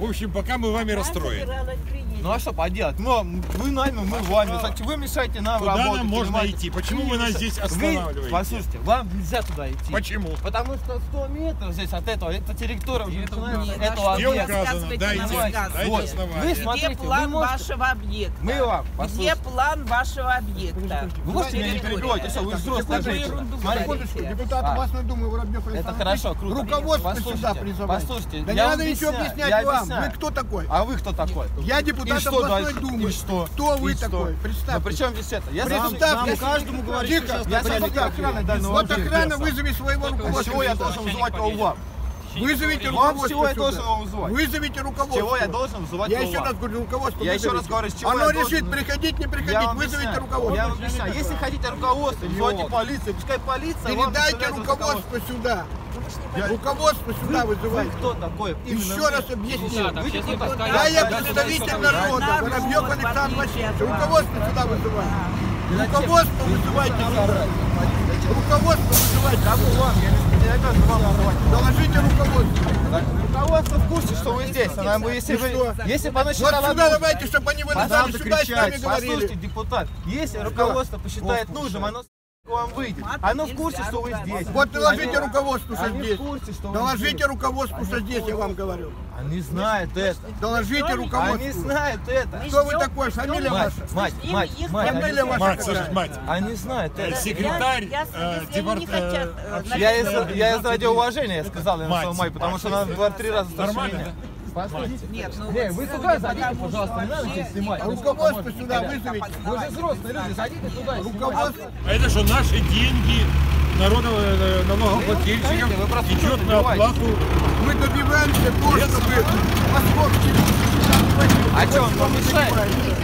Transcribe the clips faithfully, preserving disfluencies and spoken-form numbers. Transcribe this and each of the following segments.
В общем, пока мы вами расстроены. Ну а что поделать? Мы, вы нами, мы вами. Вы мешаете нам Куда работать. нам можно понимаете? идти? Почему вы нас здесь останавливаете? Вы, послушайте, вам нельзя туда идти. Почему? Потому что сто метров здесь от этого, это территория уже начинается, этого Где объекта. указано? Дайте, дайте Вот. основания. Вы Где смотрите, план вы можете... вашего объекта? Мы вам, Где послушайте. план вашего объекта? Вы можете меня не перебивать, что вы взрослые женщины. Смотрите. Депутат областной думы Воробьев Александр. Это хорошо, круто. Руководство Послушайте, сюда призывает. Послушайте, Да не я надо вам ничего объясняю, объяснять я вам. объясняю. Вы кто такой? А вы кто такой? Я депутат И что областной дальше? думы. И что? Кто вы И что? такой? Ну Представьте. при чем здесь это? Я Представьте. сам каждому говорю, Тихо. что я сам охраны дальнего Вот охрана, вызови своего руководства. Чего я должен вызывать его вам? Вызовите Вам с чего руководство я должен сюда. его вызывать? Вызовите С руководство. чего я должен вызывать Я его еще вам? раз говорю, руководство. Я еще вызовите. раз говорю, с чего Оно я решит, должен- приходить, не Я приходить. вам Вызовите объясняю. руководство. Я вам объясняю. Если хотите руководство, вызывайте полицию. Пускай полиция вам Передайте представляет руководство сюда. Руководство сюда Вы вызывайте. кто такой? Именно Еще вы. раз объясню. Вы кто такой? Да, я представитель народа, Воробьев Александр Васильевич. Руководство сюда вызывайте. Руководство вызывайте сюда. Руководство вызывайте. Кому вам? Я не я не обязан вам вызывать. Доложите руководство. Руководство в курсе, что вы здесь. Она бы, если вы, что? если бы оно Вот считало сюда нужным, давайте, чтобы они вылезали пожалуйста, сюда и с нами кричать. Послушайте, говорили. депутат, если руководство посчитает нужным, оно к вам выйдет. Оно в курсе, что вы здесь. Вот доложите Они- руководству, что они в здесь. курсе, что вы Доложите здесь. руководству, что здесь, я вам говорю. Они знают это. Доложите Они руководству. знают это. Кто вы такой? Фамилия Мать, ваша? мать, мать, мать. Фамилия они- ваша Мать, какая? слушай, мать. Они знают это. Секретарь Я- я- э, если они не департ- хотят, э, э, Я из, я из радиоуважения я сказал, я Мать, написал мать, потому мать. что она в два-три раза старше Нормально, меня. Послушайте. Нет, ну Не, вот вы судя туда по зайдите, тому, пожалуйста, не что надо здесь вообще снимать. никому Руководство не сюда понятно. вызовите. Вы же взрослые люди, зайдите туда. Руководство. А это что, наши деньги народа, э, налогоплательщиков Вы просто идет на добиваетесь. оплату. Мы добиваемся того, чтобы московские... А что, он вам мешает?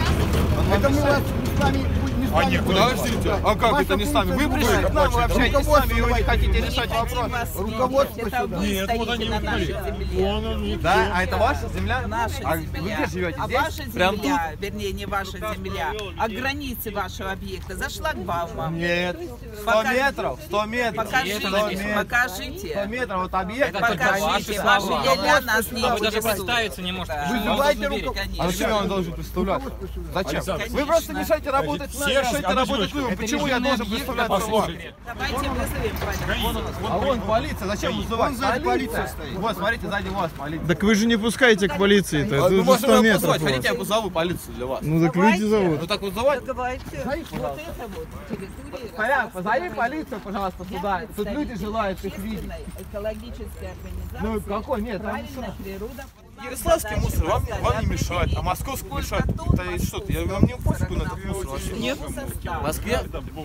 Это мы вас с вами не с А вами нет, будем. Подождите, а как Ваша это не с нами? Вы функция пришли к нам, вы общаетесь с Руководство нами, и вы не давайте. хотите решать вопрос. Руководство Это сюда. вы Нет, вот стоите они на нашей ушли. земле. Вон он, никто. Да? А это ваша земля? Наша А земля. вы где живете? А Здесь? ваша Прям земля, вернее, не ваша земля, а границы вашего объекта за шлагбаумом. Нет. сто Пока- метров, сто метров. Покажите, сто метров. покажите. сто метров от объекта. Покажите, ваши ваши слова. ля-ля нас не А вы даже интересуют. представиться не можете. Вызывайте руководство. А зачем я вам должен представляться? Зачем? Александр, Вы просто мешаете работать нам, все раз- мешаете одну работать секундочку. людям. Почему я должен представляться вам? Послушайте. Давайте вызовем полицию. А вон полиция, зачем вызывать? сзади полиция стоит. Вот, смотрите, сзади вас полиция. Так вы же не пускаете к полиции-то, Ну, это уже можете сто его метров позвать, у вас. хотите, я позову полицию для вас. Ну так люди зовут. Ну так вызывать? Давайте. Вот это вот территория. Порядок, позови полицию, пожалуйста, сюда. Тут люди желают их видеть. Общественной экологической организации. Ну какой? Нет, там Правильная природа. Ярославский мусор вам, вам не мешает, а московский мешает. Это что-то, я вам не пофигу на этот мусор вообще. Нет. В Москве?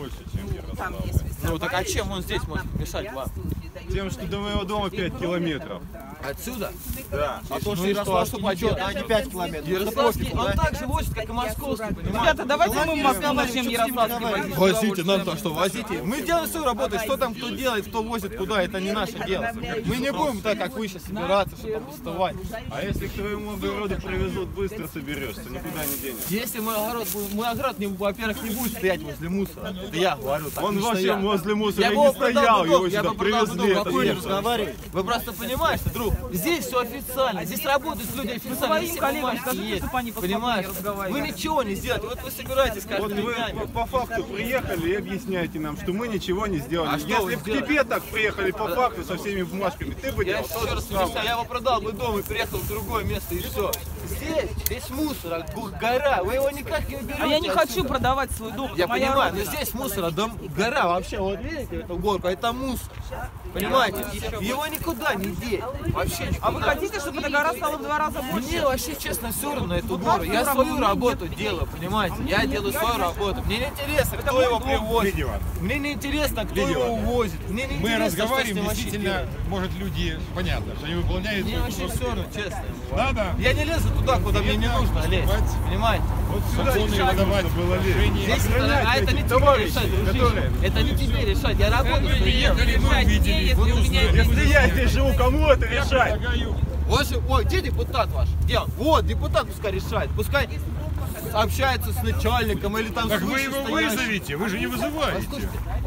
Там есть Ну так а чем он здесь может мешать вам? Тем, что до моего дома пять километров. Отсюда? Да. А то, что Ярославский пойдет, а не пять километров. Ярославский, он так же возит, как и московский, понимаете? Ребята, давайте мы в Москву начнем Ярославский возить. Возите, нам то что, возите. Мы делаем свою работу, что там кто делает, кто возит куда, это не наше дело. Мы не будем так, как вы сейчас собираться, что там доставать. А если к твоему огороду привезут, быстро соберешься, никуда не денешься. Если мой огород, будет- мой огород, не- во-первых, не будет стоять возле мусора, это я говорю, так Он не вообще стоят. возле мусора Я и бы не его продал стоял, бы его дом, я сюда бы продал бы привезли. дом, это какой не ехало. разговаривай. Вы просто понимаете, друг, здесь все официально, здесь работают люди официально, своим все коллегам бумажки скажите, есть, чтобы они по понимаешь? спокойнее разговаривали. Вы ничего не сделаете, вот вы собираетесь Вот каждыми вы днями. по, по факту приехали и объясняете нам, что мы ничего не сделали. А что вы Если бы к сделали? тебе так приехали по факту со всеми бумажками, ты бы Я делал то еще же раз самое. объясняю, я его продал бы дом и переехал в другое место и все. Здесь весь мусор, а гу- гора, вы его никак не уберете. А я не отсюда. хочу продавать свой дом. Я это моя понимаю, но родина. здесь мусора, дом, гора вообще, вот видите эту горку, это мусор. Понимаете? Его никуда не деть. Вообще никуда. А вы хотите, чтобы эта гора стала в два раза больше? Мне вообще, честно, все равно на эту гору. Я свою работу делаю, понимаете? Я делаю свою работу. Мне не интересно, кто его привозит. Видео. Мне не интересно, кто Видео. его увозит. Мне не Мы интересно, разговариваем, что с ним вообще действительно, делать. может, люди, понятно, что они выполняют... Мне вообще все равно, честно. Да, да. Я не лезу туда, куда мне не нужно лезть. Понимаете? Вот сюда Законы решать выдавать нужно было лезть. решения. Здесь это, а это не тебе товарищи, решать, дружище. которые- Это не тебе решать. Я работаю. Приехали, мы увидели. если у меня есть... Если я здесь живу, кому это решать? Вот же, ой, где депутат ваш? Где он? Вот, депутат пускай решает. Пускай общается с начальником или там Так с вы его вышестоящим. вызовите, вы же не вызываете. Послушайте, он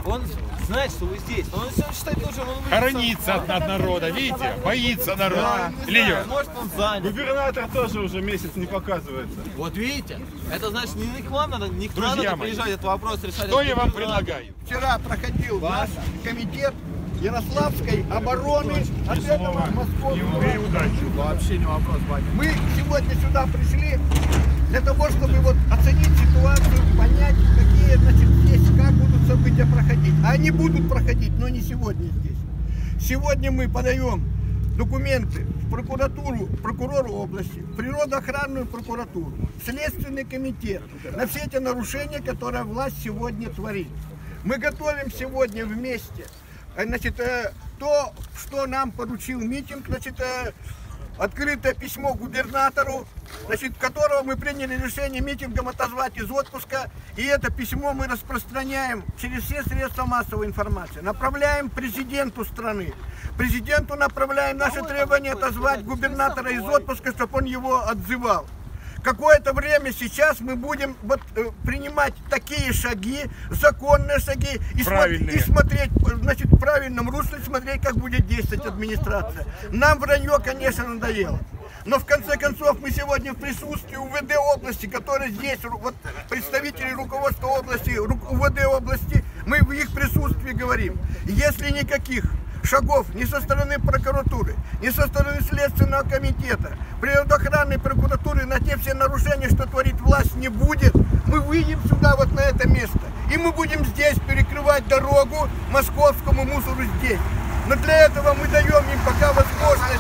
Он знает, что вы здесь. Он все считает тоже, он выйдет Хоронится сам. от, от народа, видите? Боится народ. Лидия, Может, он занят. Губернатор тоже уже месяц не показывается. Вот видите, это значит, не к вам надо, не к нам Друзья надо мои, приезжать этот вопрос решать. что это я вам губернатор. предлагаю? Вчера проходил наш комитет Ярославской обороны от этого московского. Вообще не вопрос, батя. Мы сегодня сюда пришли для того, чтобы вот оценить ситуацию, понять, какие, значит, здесь, как будут события проходить. А они будут проходить, но не сегодня здесь. Сегодня мы подаем документы в прокуратуру, прокурору области, в природоохранную прокуратуру, в Следственный комитет на все эти нарушения, которые власть сегодня творит. Мы готовим сегодня вместе, значит, то, что нам поручил митинг, значит, открытое письмо губернатору, значит, которого мы приняли решение митингом отозвать из отпуска. И это письмо мы распространяем через все средства массовой информации. Направляем президенту страны. Президенту направляем наши требования отозвать губернатора из отпуска, чтобы он его отзывал. Какое-то время сейчас мы будем вот, э, принимать такие шаги, законные шаги, и, смо- и смотреть, значит, в правильном русле, смотреть, как будет действовать администрация. Нам вранье, конечно, надоело. Но в конце концов мы сегодня в присутствии УВД области, которые здесь, вот, представители руководства области, УВД области, мы в их присутствии говорим, если никаких шагов ни со стороны прокуратуры, ни со стороны Следственного комитета, природоохранной прокуратуры на те все нарушения, что творит власть, не будет, мы выйдем сюда, вот на это место, и мы будем здесь перекрывать дорогу московскому мусору здесь. Но для этого мы даем им пока возможность,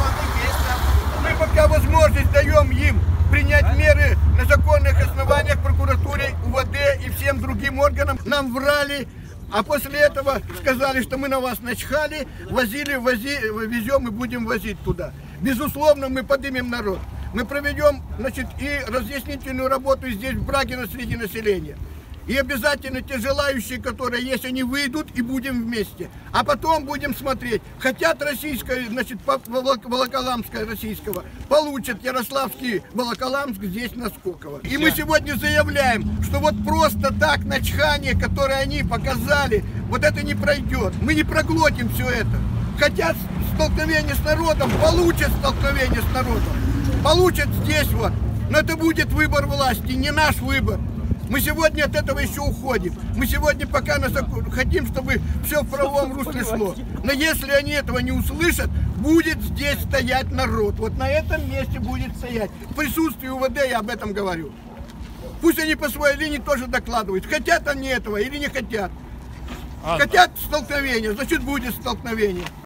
мы пока возможность даем им принять меры на законных основаниях прокуратуре, УВД и всем другим органам. Нам врали. А после этого сказали, что мы на вас начхали, возили, вози, везем и будем возить туда. Безусловно, мы поднимем народ. Мы проведем, значит, и разъяснительную работу здесь, в Брагино, среди населения. И обязательно те желающие, которые есть, они выйдут, и будем вместе. А потом будем смотреть. Хотят российское, значит, Волоколамское российского, получат Ярославский Волоколамск здесь на Скоково. И мы сегодня заявляем, что вот просто так начхание, которое они показали, вот это не пройдет. Мы не проглотим все это. Хотят столкновение с народом, получат столкновение с народом. Получат здесь вот. Но это будет выбор власти, не наш выбор. Мы сегодня от этого еще уходим. Мы сегодня пока нас хотим, чтобы все в правовом русле шло. Но если они этого не услышат, будет здесь стоять народ. Вот на этом месте будет стоять. В присутствии УВД я об этом говорю. Пусть они по своей линии тоже докладывают. Хотят они этого или не хотят. Хотят столкновения, значит будет столкновение.